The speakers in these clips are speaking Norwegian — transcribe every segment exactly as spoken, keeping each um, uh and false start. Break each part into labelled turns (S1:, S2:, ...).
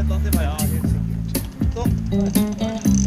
S1: vent da til meg, ja, helt sikkert. Sånn.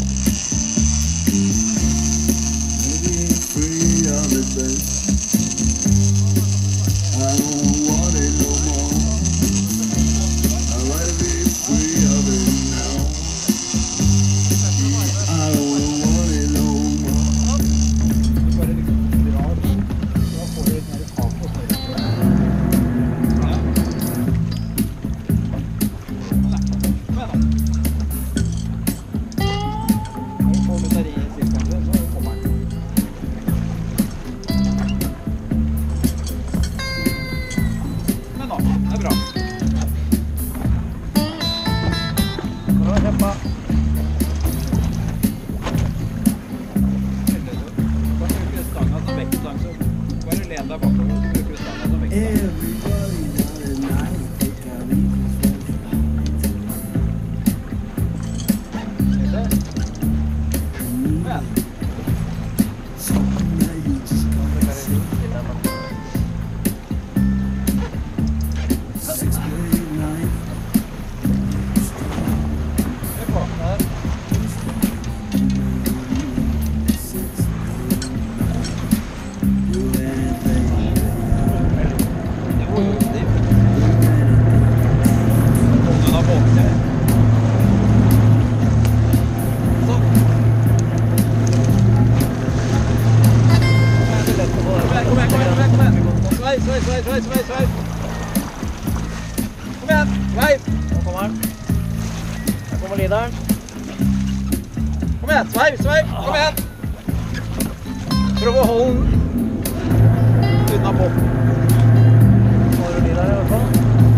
S1: Kom igjen, sveiv, sveiv, kom igjen! Prøv å holde den unna på. Har du de der i hvert fall?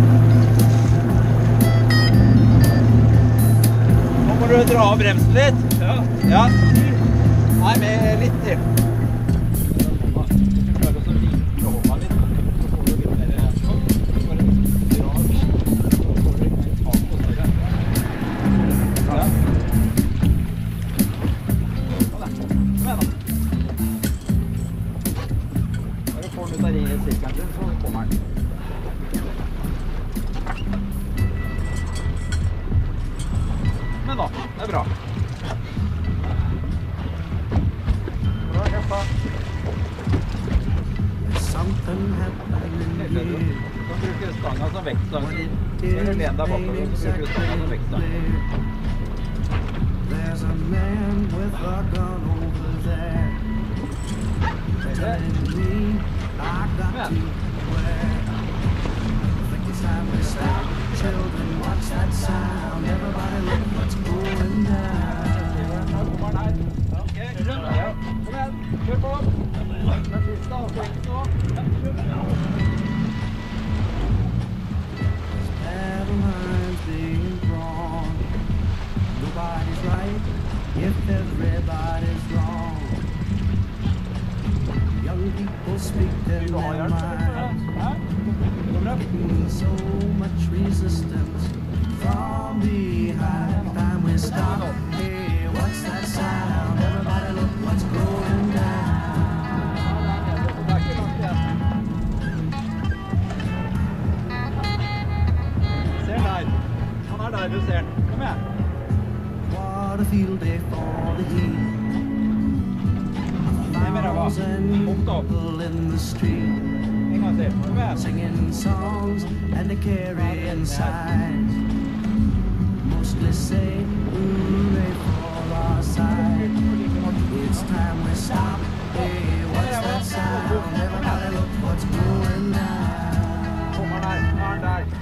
S1: Nå må du dra av bremsen litt. Ja. Ja. Nei, med litt til. Men da, det er bra. Bra, kjempa. Du kan bruke stanga som vektstang. Eller len deg bakover, så bruker du stanga som vektstang. There's a man with a gun over there. Telling me I got to beware. I think it's time to stop. Children, watch that sound. Everybody look what's going down. Kom her. Ok, kom igjen. Kjør på. Den siste avsvingen nå. Battle lines being drawn. Nobody's right if everybody's wrong. Young people speak their minds. So much resistance from behind. Time we stop. Hey, what's that sound? Everybody look what's going down. Se der. Han er der, du ser den. Kom igjen. What a field day for the heat. Thousand people in the street. Singing songs and they carry signs. Mostly say hooray for our side. It's time we stop. Hey, what's that sound? Everybody look what's going down. Kom her der, kom her der.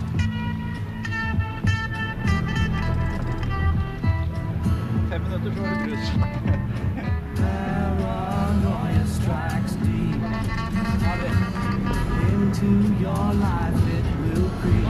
S1: Fem minutter så er det brus. Paranoia strikes deep. Into your life it will creep.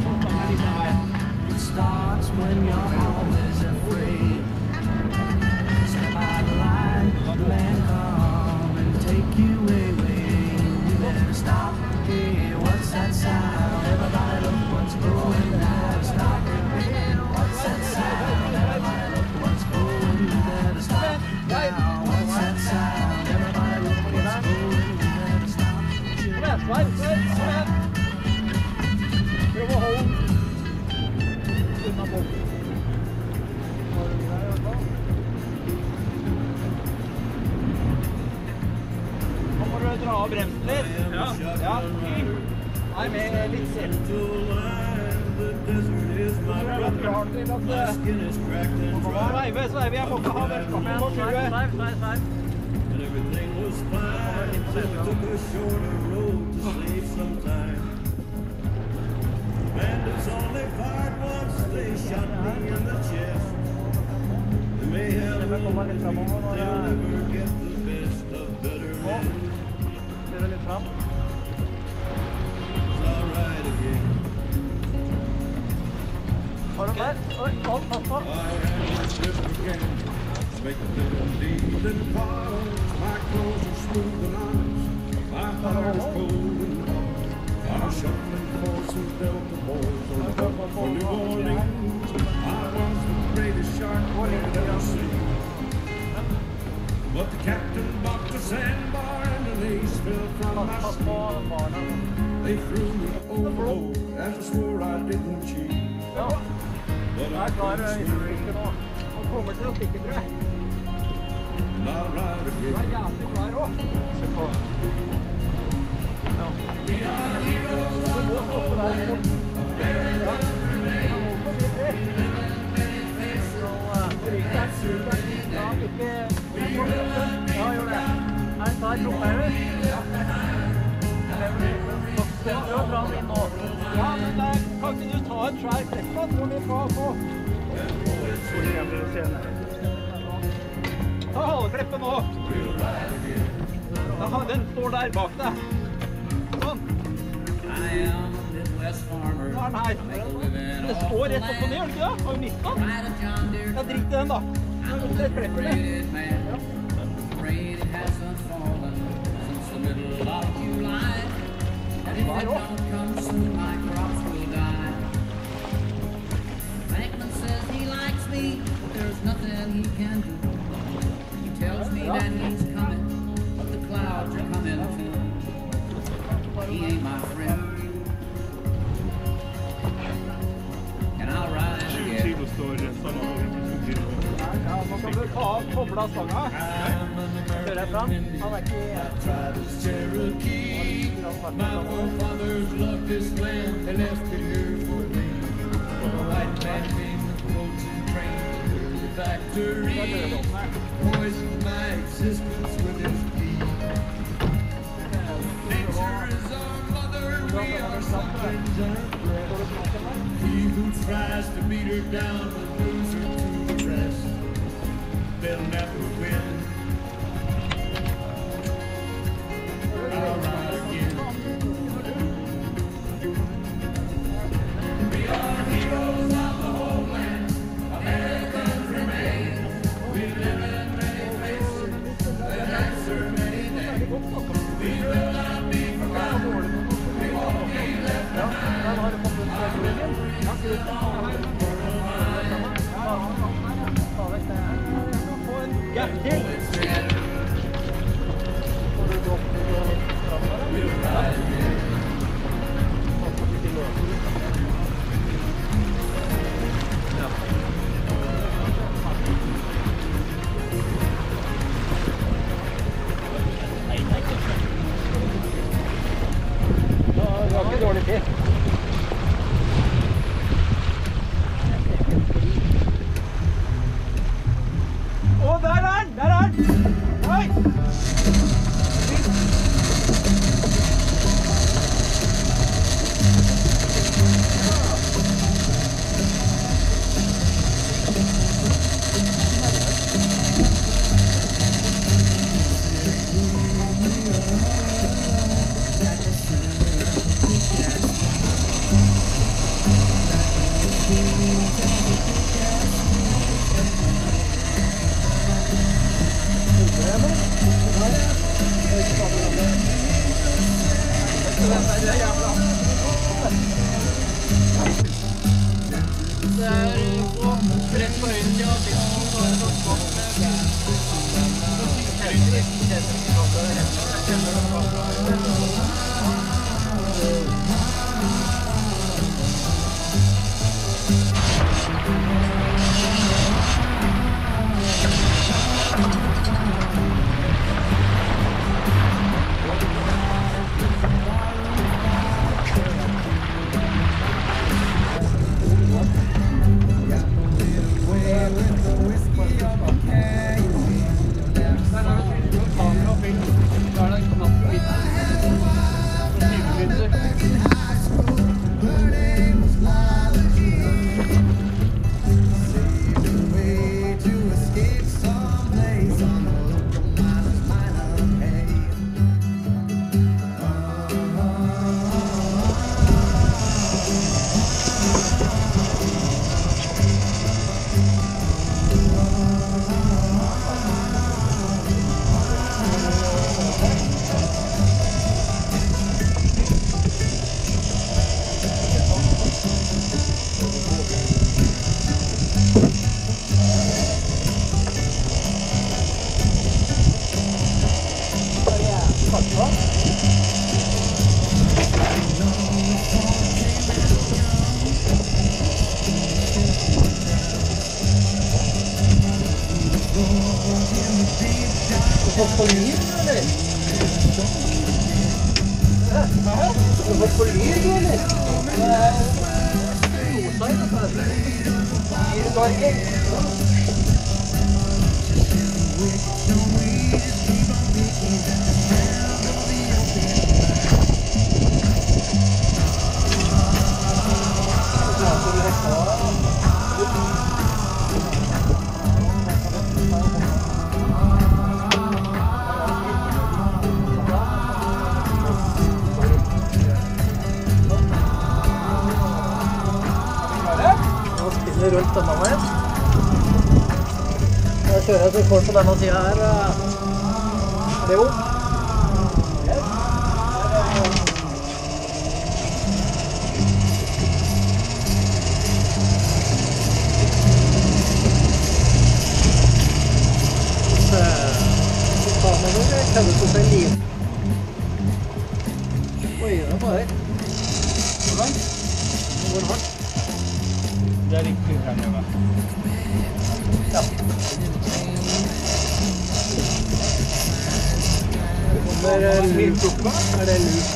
S1: It starts when you're always afraid. Step out of line, man come and take you away. You better stop. Hey, what's that sound? Everybody look what's going down. Stop. Hey, what's that sound? Everybody look what's going down. You better stop. Now, what's that sound? Everybody look what's going down. Stop. Sveiv, sveiv, sveiv. Prøv å holde unna
S2: av bremsen litt. Ja. Ja. Nei, med litt selv. Sveive, sveive, jeg må ikke ha det. Sveiv, sveiv, sveiv, sveiv.
S1: Bandits only fired once, they shot me in the chest. They may have a little money, they'll never get the best of better men. It's alright again. I had a trip again. Make a little deal in the bottle. My clothes are smooth and honest. My heart is cold and hot. I'm shuffling horses down the boards for New Orleans. I was the greatest shark I've ever seen. But the captain bucked a sandbar and an ace fell from my sleeve. They threw me overboard as I swore I didn't cheat. But I couldn't sleep. And I'll ride again. We are heroes of the whole land. Americans remain. Many faces. We will not be forgotten. We will be left behind.
S2: Ja, men der kan ikke du ta en svær flekkplass hvor vi skal få. Ta haleklippet nå. Den står der bak deg. Sånn. Nå er den her. Det står rett opp og ned, gjør det ikke det? Har du mistet den? Ja, drit i den da. Nå er det klippet ned.
S3: And if it don't come soon, my crops will die. Bankman says he likes me, but there's nothing he can do. He tells me that he's coming, but the clouds are coming too. He ain't my friend, and I'll ride again.
S2: Ja, nå kan du ta av kobla stanga. Kjører jeg fram. Han er ikke...
S1: My forefathers loved this land, they left it here for me. The white man came with boats and trains to the factory, poisoned my existence with his deed. Nature is our mother, we are something's our breath. He who tries to beat her down will lose her to the rest. They'll never win. I'll ride again. We are heroes of the whole land. Americans remain. We live in many places that answer many names. We will not be forgotten. We won't be left behind. Our freedom on the purple line. Bullets in. We'll ride again.
S2: Ja, det var ikke dårlig tid. Å, der er den! Der er den! Oi! fått for lyd, eller? Hæ? Har du fått for lyd, eller? Boatside, altså. Fiskeridirektoratet. Rundt denne veien. Da kjører jeg til kort på denne siden her. Er det jo? Yes. Så tar man det, kødder på seg liv. Oi, det er bare. Hvordan? Det går hardt. Det er riktig her nede. Ja. Det kommer lukka. Er det lukka?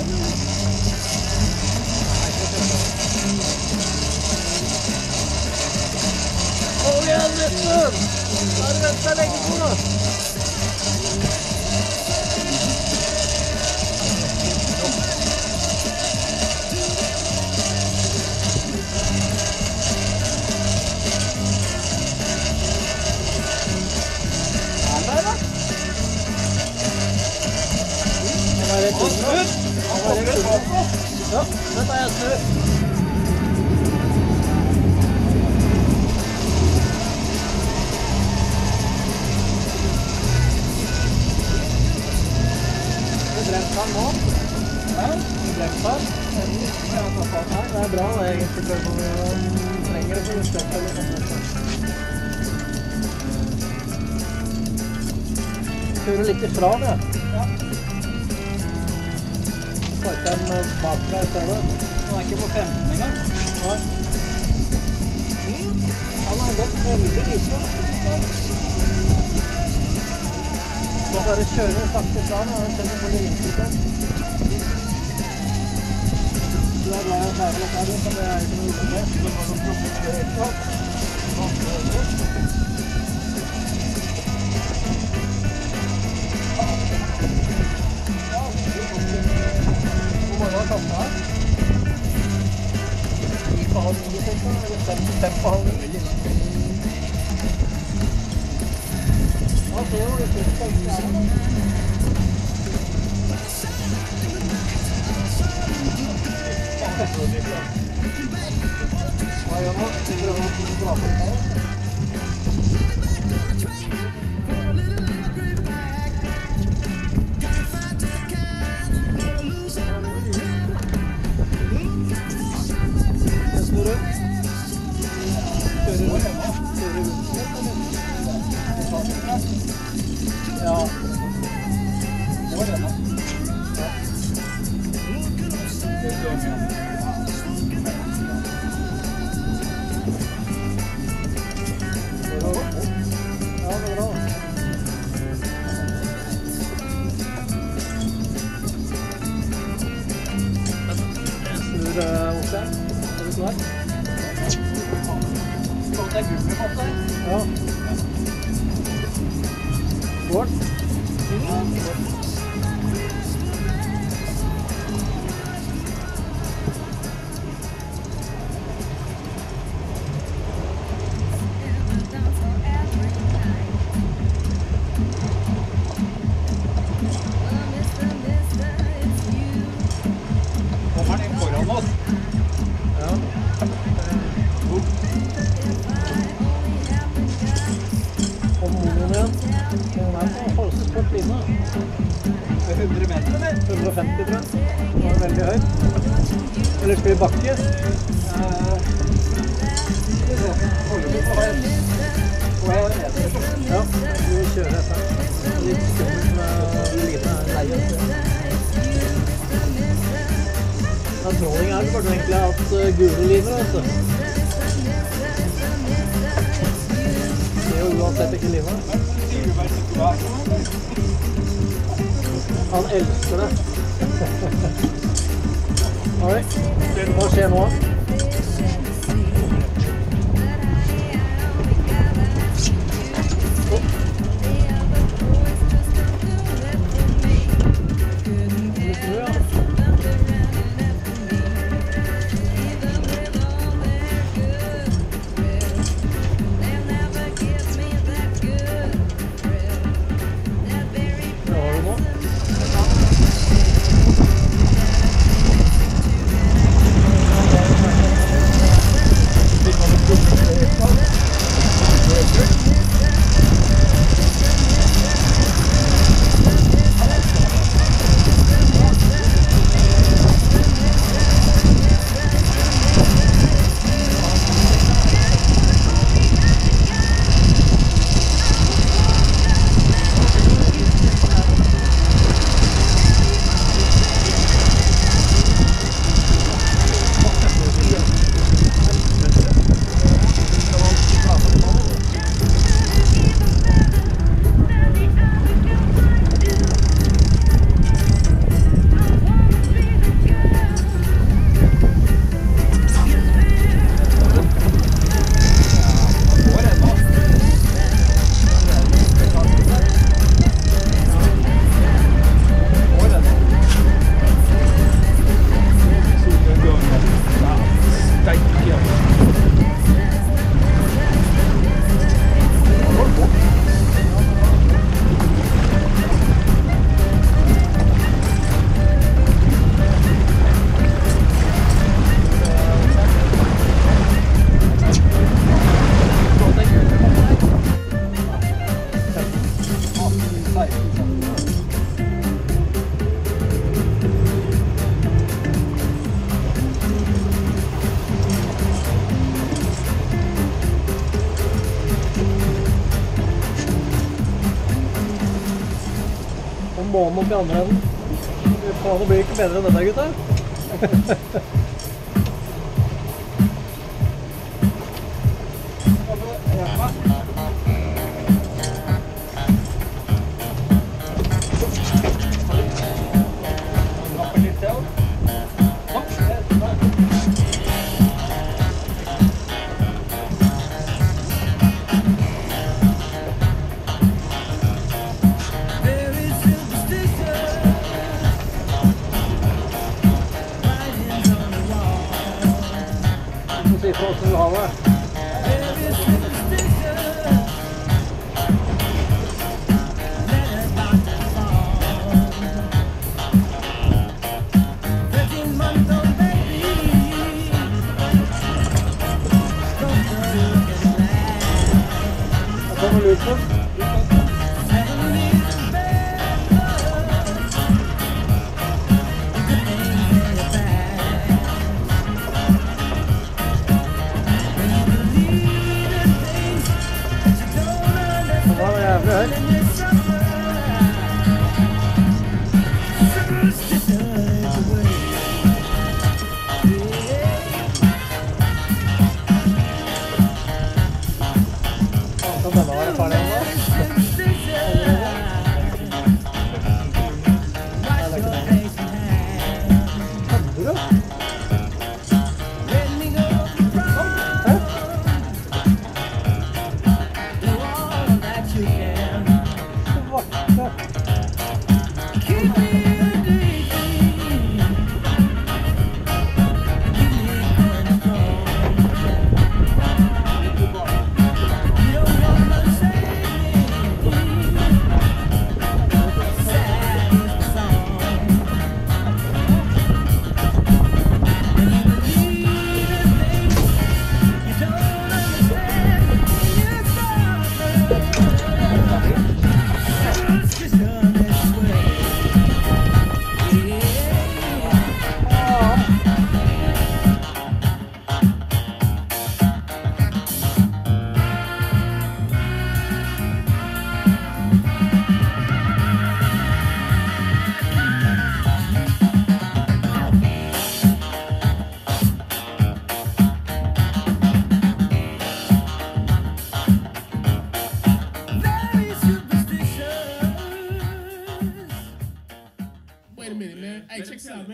S2: Kom igjen, Espen! Da har du ventet lenge på da. Ja, dette er snø. Det er bremt her nå. Ja, bremt her. Det er bra, det er egentlig prøver vi trenger det for å slette eller sånn. Kjører litt ifra det. Ja. Ikke en bakvei i stedet. Den er ikke på femten engang. Nei. Han har gått veldig lite. Så bare kjører sakte fra den, og den kjenner på det innsiktet. Du er glad i å kjære litt her, så det er ikke noe ord med. Det var noen prosjekter. Sept på halv ni. Ja, det er jo litt litt her. Hva gjør nå? Vi prøver å dra på det. Ja. Hvor er det nå? Ja. det er gummimatte her. Ja. Bård? Ja. Kommer den inn foran oss? Ja. Om monoen igjen. Den er på forholdsvis kort line. hundre meter, eller? hundre og femti, tror jeg. Den var veldig høy. Eller skal vi bakke? Uh, Holder vi på her? På her nede. Ja, vi kjører etter. Litt skummelt med line er leie. Ja, tråling er bare egentlig at gule liner, altså. Det er jo uansett ikke liner.
S4: Han elsker det. Oi, hva skjer nå? Månen opp i andre enden. Det blir ikke bedre enn dette, gutter. Si fra hvordan du har det. Hva kommer lyd på? Right. Kan denne være ferdig ennå?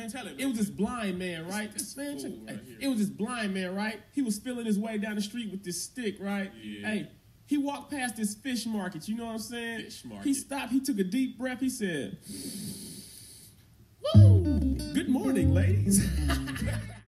S5: man. Tell it, man. It was this blind man, right? This man, check, right hey, it was this blind man, right? He was feeling his way down the street with this stick, right? Yeah. Hey, he walked past this fish market, you know what I'm saying? Fish market. He stopped, he took a deep breath, he said, "Woo! Good morning, ladies."